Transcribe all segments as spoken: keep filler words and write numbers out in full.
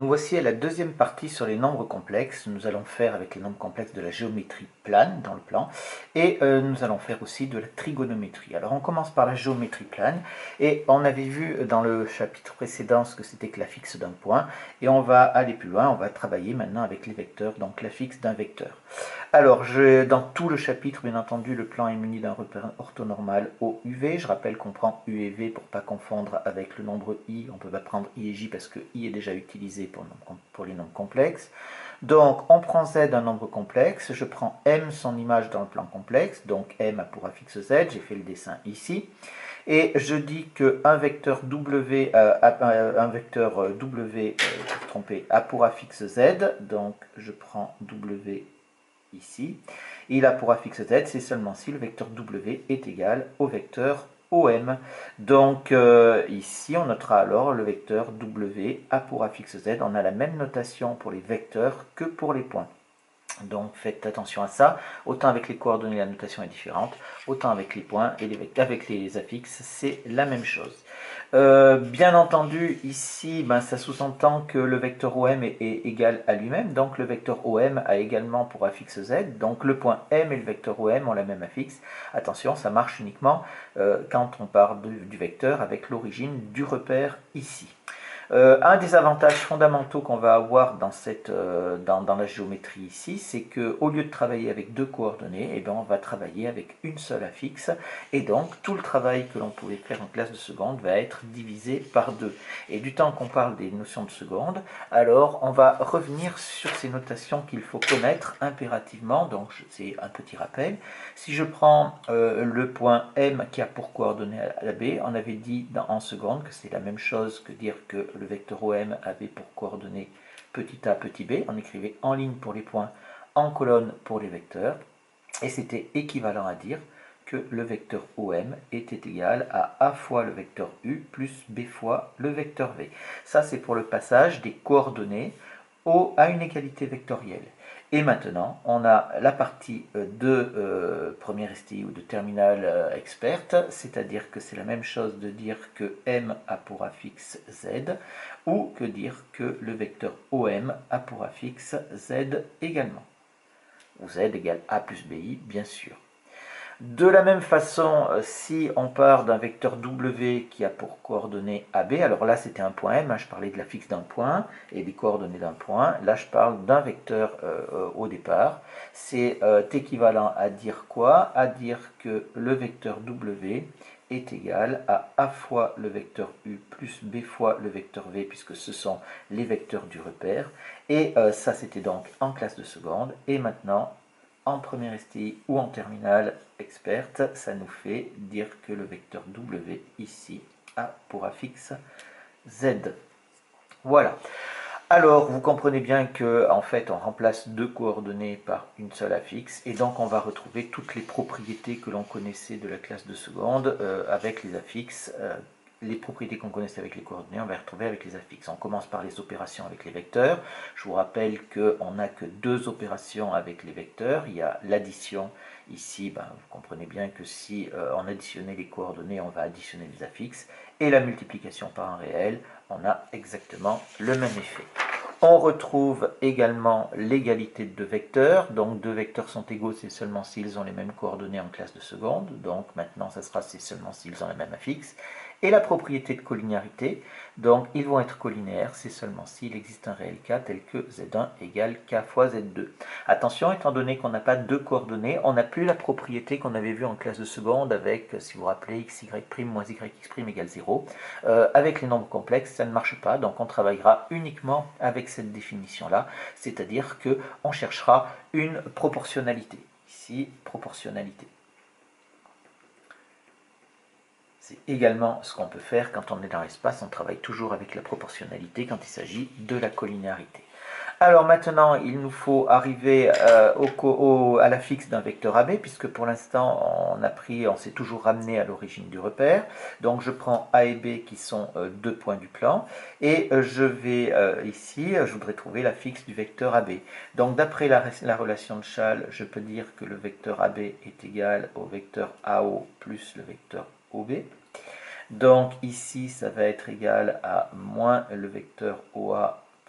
Nous voici à la deuxième partie sur les nombres complexes. Nous allons faire avec les nombres complexes de la géométrie plane dans le plan et euh, nous allons faire aussi de la trigonométrie. Alors on commence par la géométrie plane et on avait vu dans le chapitre précédent ce que c'était que la fixe d'un point et on va aller plus loin, on va travailler maintenant avec les vecteurs, donc la fixe d'un vecteur. Alors, je, dans tout le chapitre, bien entendu, le plan est muni d'un repère orthonormal O U V. Je rappelle qu'on prend U et V pour ne pas confondre avec le nombre I. On peut pas prendre I et J parce que I est déjà utilisé pour, pour les nombres complexes. Donc, on prend Z, un nombre complexe. Je prends M, son image dans le plan complexe. Donc, M a pour affixe Z. J'ai fait le dessin ici. Et je dis qu'un vecteur W, euh, un vecteur W, euh, trompé, a pour affixe Z. Donc, je prends W ici. Il a pour affixe Z, c'est seulement si le vecteur W est égal au vecteur O M. Donc euh, ici, on notera alors le vecteur W a pour affixe Z. On a la même notation pour les vecteurs que pour les points. Donc faites attention à ça. Autant avec les coordonnées, la notation est différente. Autant avec les points et les vecteurs, avec les affixes, c'est la même chose. Euh, bien entendu, ici, ben, ça sous-entend que le vecteur O M est, est égal à lui-même. Donc le vecteur O M a également pour affixe Z. Donc le point M et le vecteur O M ont la même affixe. Attention, ça marche uniquement euh, quand on part de, du vecteur avec l'origine du repère ici. Euh, un des avantages fondamentaux qu'on va avoir dans, cette, euh, dans, dans la géométrie ici, c'est qu'au lieu de travailler avec deux coordonnées, eh bien, on va travailler avec une seule affixe. Et donc, tout le travail que l'on pouvait faire en classe de seconde va être divisé par deux. Et du temps qu'on parle des notions de seconde, alors on va revenir sur ces notations qu'il faut connaître impérativement. Donc, c'est un petit rappel. Si je prends euh, le point M qui a pour coordonnée la B, on avait dit dans, en seconde que c'est la même chose que dire que le vecteur O M avait pour coordonnées petit a, petit b. On écrivait en ligne pour les points, en colonne pour les vecteurs. Et c'était équivalent à dire que le vecteur O M était égal à A fois le vecteur U plus B fois le vecteur V. Ça, c'est pour le passage des coordonnées au, à une égalité vectorielle. Et maintenant, on a la partie de euh, première S T I ou de terminale euh, experte, c'est-à-dire que c'est la même chose de dire que M a pour affixe Z, ou que dire que le vecteur O M a pour affixe Z également. Ou Z égale A plus B I, bien sûr. De la même façon, si on part d'un vecteur W qui a pour coordonnées A B, alors là c'était un point M, hein, je parlais de la fixe d'un point et des coordonnées d'un point, là je parle d'un vecteur euh, au départ, c'est euh, équivalent à dire quoi? À dire que le vecteur W est égal à A fois le vecteur U plus B fois le vecteur V, puisque ce sont les vecteurs du repère, et euh, ça c'était donc en classe de seconde, et maintenant en première S T I ou en terminale experte, ça nous fait dire que le vecteur W ici a pour affixe Z. Voilà. Alors, vous comprenez bien que en fait, on remplace deux coordonnées par une seule affixe, et donc on va retrouver toutes les propriétés que l'on connaissait de la classe de seconde euh, avec les affixes. Euh, les propriétés qu'on connaissait avec les coordonnées, on va les retrouver avec les affixes. On commence par les opérations avec les vecteurs. Je vous rappelle qu'on n'a que deux opérations avec les vecteurs. Il y a l'addition. Ici, ben, vous comprenez bien que si euh, on additionnait les coordonnées, on va additionner les affixes. Et la multiplication par un réel, on a exactement le même effet. On retrouve également l'égalité de deux vecteurs. Donc deux vecteurs sont égaux, c'est seulement s'ils ont les mêmes coordonnées en classe de seconde. Donc maintenant, ça sera c'est seulement s'ils ont la même affixe. Et la propriété de collinéarité, donc ils vont être collinaires, c'est seulement s'il existe un réel K tel que Z un égale K fois Z deux. Attention, étant donné qu'on n'a pas deux coordonnées, on n'a plus la propriété qu'on avait vue en classe de seconde avec, si vous vous rappelez, xy' moins yx' égale zéro. Euh, avec les nombres complexes, ça ne marche pas, donc on travaillera uniquement avec cette définition-là, c'est-à-dire qu'on cherchera une proportionnalité. Ici, proportionnalité. C'est également ce qu'on peut faire quand on est dans l'espace, on travaille toujours avec la proportionnalité quand il s'agit de la collinéarité. Alors maintenant, il nous faut arriver euh, au, au, à la fixe d'un vecteur A B, puisque pour l'instant, on a pris, on s'est toujours ramené à l'origine du repère. Donc je prends A et B qui sont euh, deux points du plan, et euh, je vais euh, ici, je voudrais trouver la fixe du vecteur A B. Donc d'après la, la relation de Schall, je peux dire que le vecteur A B est égal au vecteur A O plus le vecteur O B. Donc ici, ça va être égal à moins le vecteur O A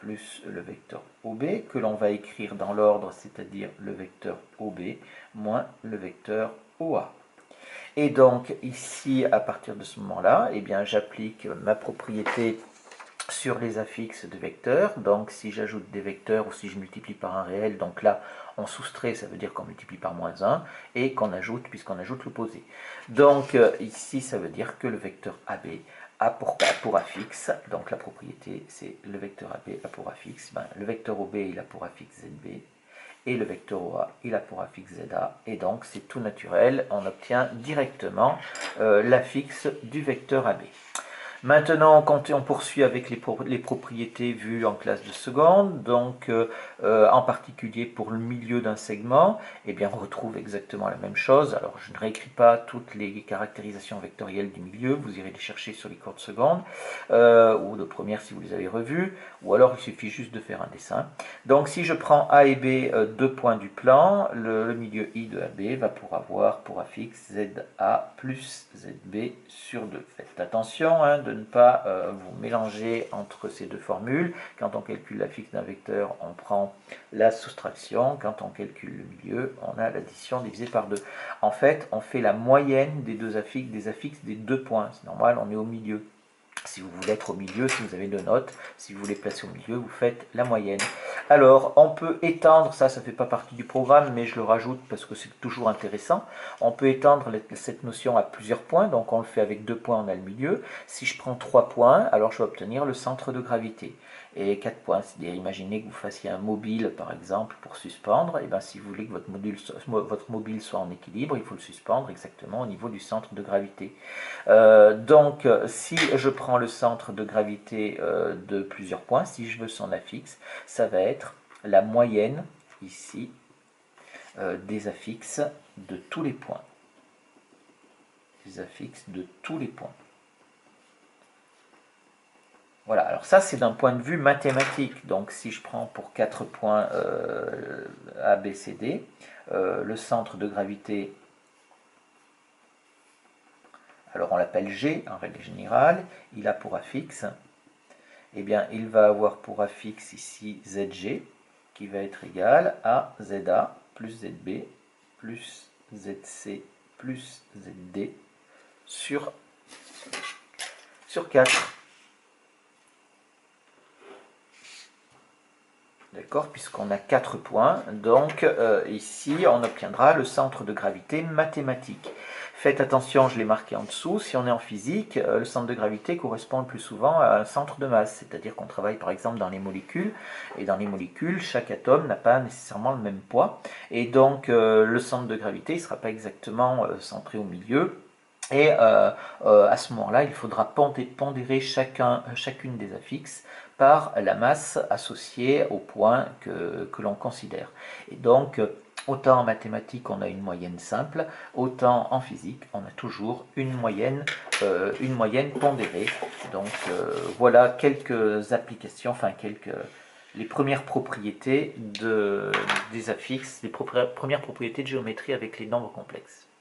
plus le vecteur O B, que l'on va écrire dans l'ordre, c'est-à-dire le vecteur O B moins le vecteur O A. Et donc ici, à partir de ce moment-là, eh bien j'applique ma propriété sur les affixes de vecteurs. Donc si j'ajoute des vecteurs ou si je multiplie par un réel, donc là on soustrait, ça veut dire qu'on multiplie par moins un, et qu'on ajoute puisqu'on ajoute l'opposé. Donc euh, ici ça veut dire que le vecteur A B a pour, a pour affixe, donc la propriété c'est le vecteur A B a pour affixe, ben, le vecteur O B il a pour affixe Z B, et le vecteur O A il a pour affixe Z A, et donc c'est tout naturel, on obtient directement euh, l'affixe du vecteur A B. Maintenant, quand on poursuit avec les, pro les propriétés vues en classe de seconde, donc euh, euh, en particulier pour le milieu d'un segment, eh bien on retrouve exactement la même chose. Alors je ne réécris pas toutes les caractérisations vectorielles du milieu, vous irez les chercher sur les cours de seconde, euh, ou de première si vous les avez revues, ou alors il suffit juste de faire un dessin. Donc si je prends A et B, euh, deux points du plan, le, le milieu I de A B va pour avoir pour affixe Z A plus Z B sur deux. Faites attention hein, de ne pas euh, vous mélanger entre ces deux formules. Quand on calcule l'affixe d'un vecteur, on prend la soustraction. Quand on calcule le milieu, on a l'addition divisée par deux. En fait, on fait la moyenne des deux affixes, des affixes des deux points. C'est normal, on est au milieu. Si vous voulez être au milieu, si vous avez deux notes, si vous voulez placer au milieu, vous faites la moyenne. Alors, on peut étendre, ça, ça ne fait pas partie du programme, mais je le rajoute parce que c'est toujours intéressant. On peut étendre cette notion à plusieurs points, donc on le fait avec deux points, on a le milieu. Si je prends trois points, alors je vais obtenir le centre de gravité. Et quatre points, c'est-à-dire imaginez que vous fassiez un mobile, par exemple, pour suspendre. Et bien, si vous voulez que votre, module, votre mobile soit en équilibre, il faut le suspendre exactement au niveau du centre de gravité. Euh, donc, si je prends le centre de gravité euh, de plusieurs points, si je veux son affixe, ça va être la moyenne, ici, euh, des affixes de tous les points. Des affixes de tous les points. Voilà, alors ça c'est d'un point de vue mathématique. Donc si je prends pour quatre points euh, A, B, C, D, euh, le centre de gravité, alors on l'appelle G en règle générale, il a pour affixe, eh bien il va avoir pour affixe ici Z G, qui va être égal à Z A plus Z B plus Z C plus Z D sur, sur quatre. D'accord, puisqu'on a quatre points, donc euh, ici on obtiendra le centre de gravité mathématique. Faites attention, je l'ai marqué en dessous, si on est en physique, euh, le centre de gravité correspond le plus souvent à un centre de masse, c'est-à-dire qu'on travaille par exemple dans les molécules, et dans les molécules, chaque atome n'a pas nécessairement le même poids, et donc euh, le centre de gravité ne sera pas exactement euh, centré au milieu. Et euh, euh, à ce moment-là, il faudra pondérer chacun, chacune des affixes par la masse associée au point que, que l'on considère. Et donc, autant en mathématiques, on a une moyenne simple, autant en physique, on a toujours une moyenne, euh, une moyenne pondérée. Donc, euh, voilà quelques applications, enfin, quelques, les premières propriétés de, des affixes, les premières propriétés de géométrie avec les nombres complexes.